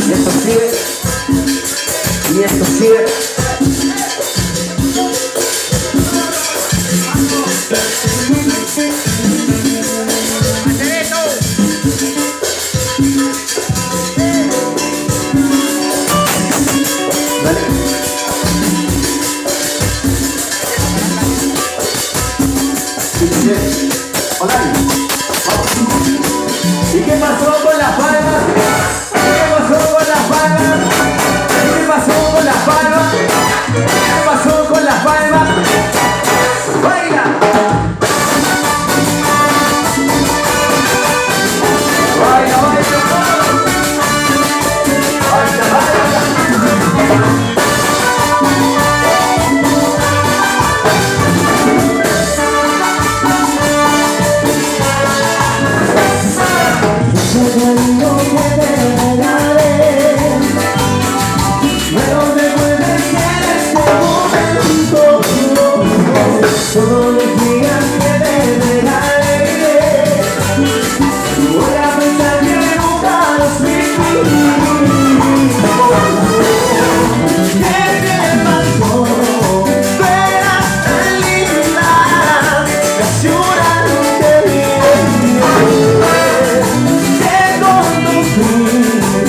Y esto sigue. Y esto sigue. ¿Y qué pasó con las palmas? ¿Qué pasó con las palmas? ¿Qué pasó con las palmas? ¿Qué pasó con las palmas? ¡Baila! ¡Baila, baila! ¡Baila, baila! Todos los días que te regalé, voy a pensar que nunca los vi. ¿Qué te pasó? Tú eras tan linda, casi una noche te conocí,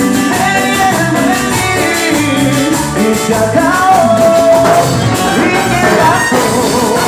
y se acabó. ¿Y qué pasó?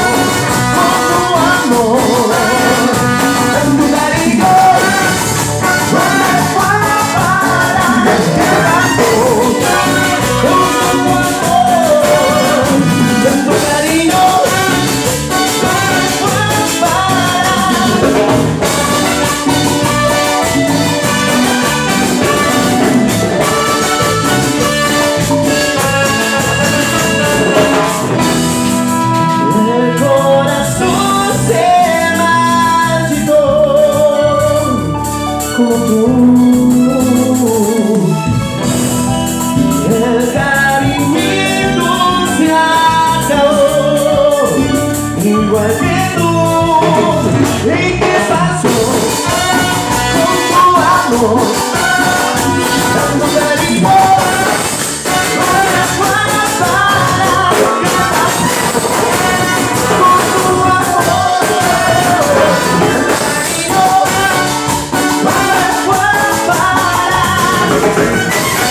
El cariñito se acabó, igual que tú. ¿Y qué pasó con tu amor? Tanto cariño, no me puedo parar. ¿Qué pasó con tu amor? Tanto cariño, no me puedo parar.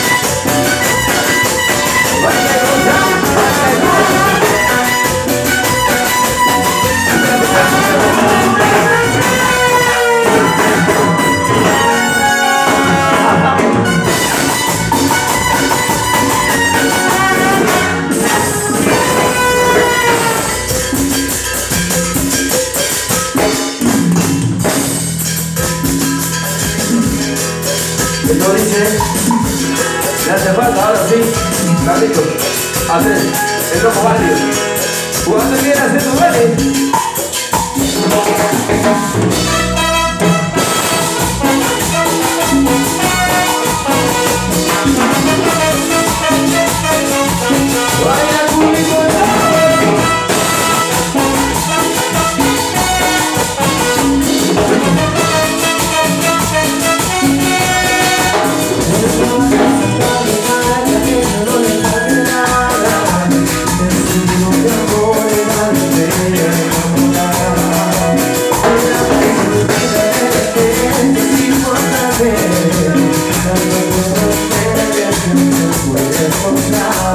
Esto dice, le hace falta ahora sí, Carlitos, hacer el loco válido. Jugando bien, hacer tu vale. Baila público de puedes mostrar.